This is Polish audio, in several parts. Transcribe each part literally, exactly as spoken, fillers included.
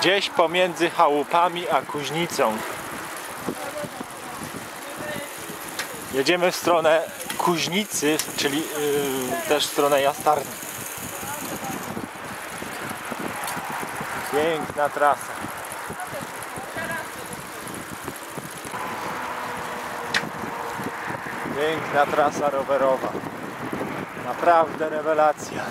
Gdzieś pomiędzy chałupami a Kuźnicą. Jedziemy w stronę Kuźnicy, czyli yy, też w stronę Jastarni. Piękna trasa. Piękna trasa rowerowa. Naprawdę rewelacja.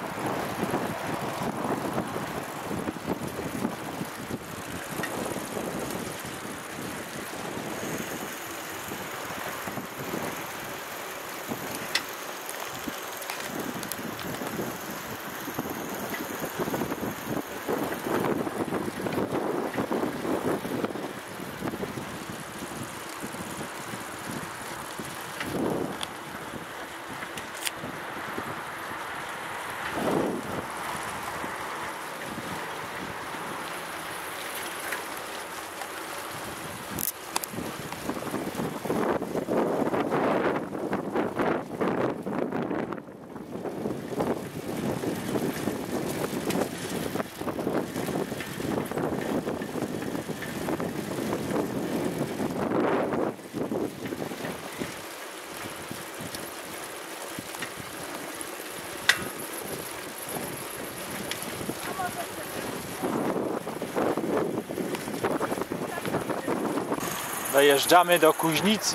Dojeżdżamy do Kuźnicy.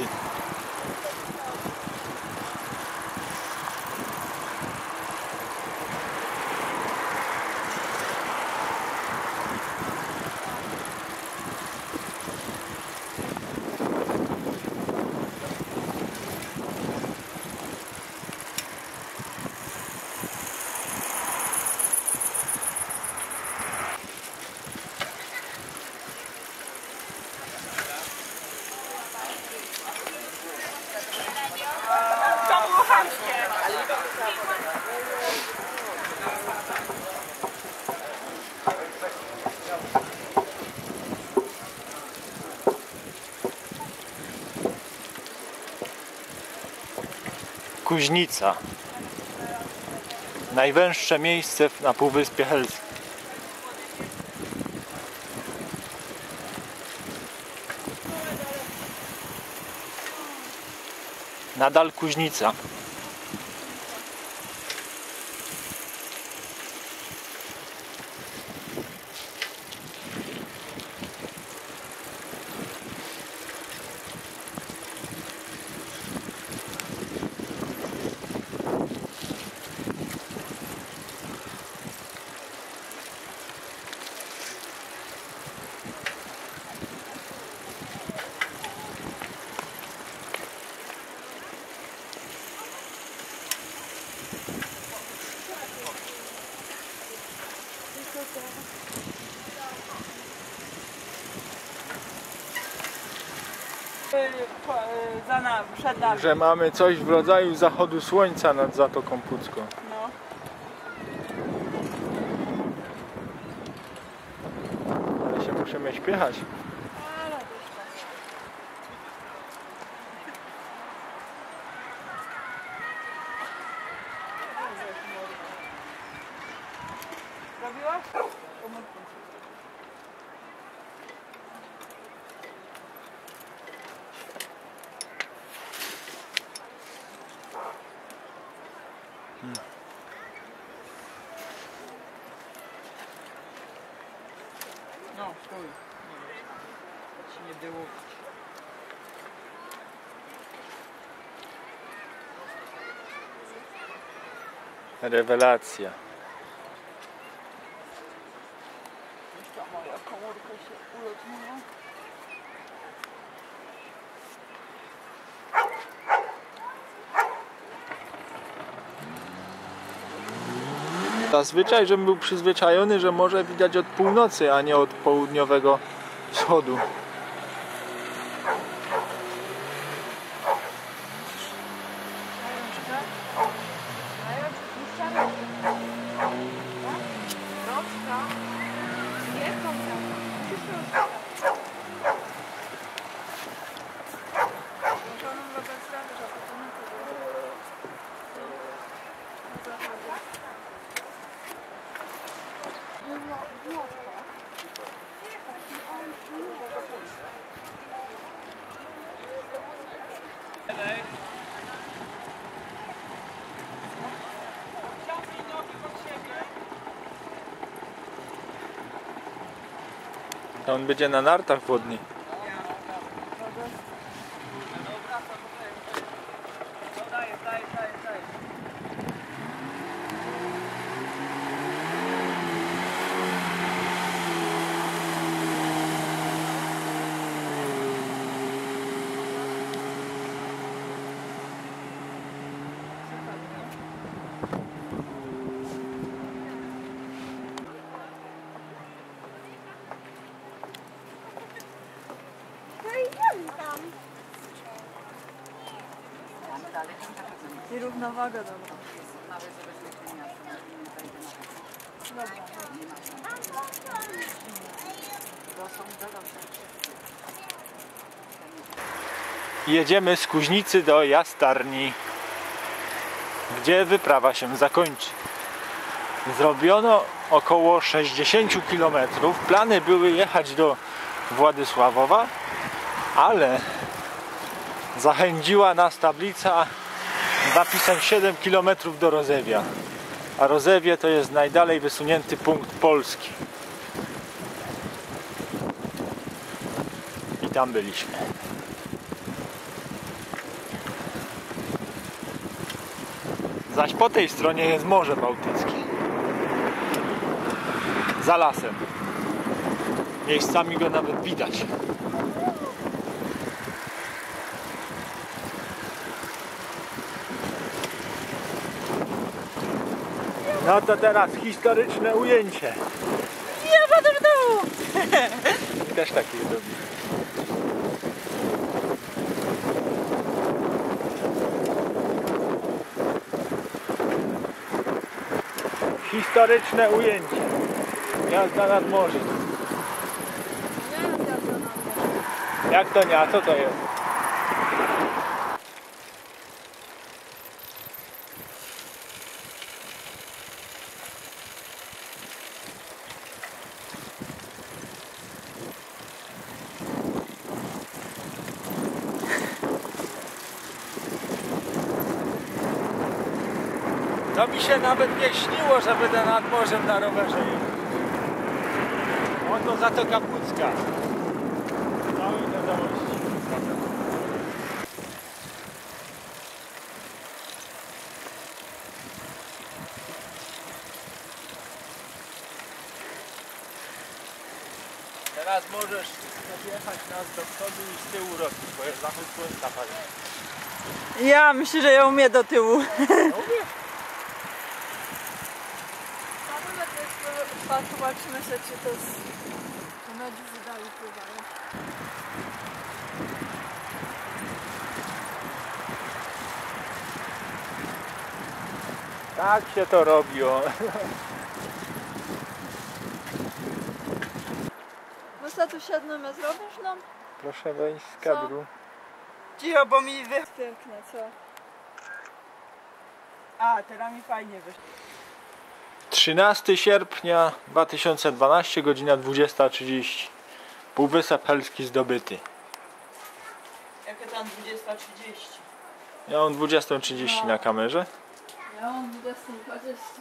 Kuźnica. Najwęższe miejsce na Półwyspie Helskim. Nadal Kuźnica. Za nami, przed nami. Że mamy coś w rodzaju zachodu słońca nad Zatoką Pucką. No. Ale się musimy śpiechać. Robiłaś? Hmm. No, stój. Nie, ci nie było. Rewelacja. Jeszcze moja komórka się ulotniła. Zazwyczaj, żebym był przyzwyczajony, że może widać od północy, a nie od południowego wschodu. Włoska. To on będzie na nartach wodnych. I równowaga dobra. Jedziemy z Kuźnicy do Jastarni, gdzie wyprawa się zakończy. Zrobiono około sześćdziesiąt kilometrów. Plany były jechać do Władysławowa, ale zachęciła nas tablica z napisem siedem kilometrów do Rozewia. A Rozewie to jest najdalej wysunięty punkt Polski. I tam byliśmy. Zaś po tej stronie jest Morze Bałtyckie. Za lasem. Miejscami go nawet widać. No to teraz historyczne ujęcie. Ja będę w domu! Też takie robi. Historyczne ujęcie. Jazda nad morzem. Jak to nie? A co to jest? To mi się nawet nie śniło, że będę nad morzem na rowerze jechał. Oto Zatoka Pucka. Całej wiadomości. Teraz możesz podjechać nas do przodu i z tyłu robić, bo jest zachód słońca fajny. Ja myślę, że ja umiem do tyłu. No umiem. Zobaczymy sobie, czy to jest... To na dziś dalej pływają. Tak się to robi. O. No co tu siedmiemy zrobisz nam? Proszę wejść z kadru. Cicho, bo mi wy... Piękne, co? A, teraz mi fajnie wyszło. trzynastego sierpnia dwa tysiące dwunastego, godzina dwudziesta trzydzieści. Półwysep Helski zdobyty. Jakie tam dwudziesta trzydzieści? Ja mam dwudziesta trzydzieści No. na kamerze. Ja mam dwudziesta dwadzieścia.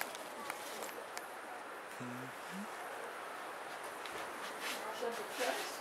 Żeby przejść.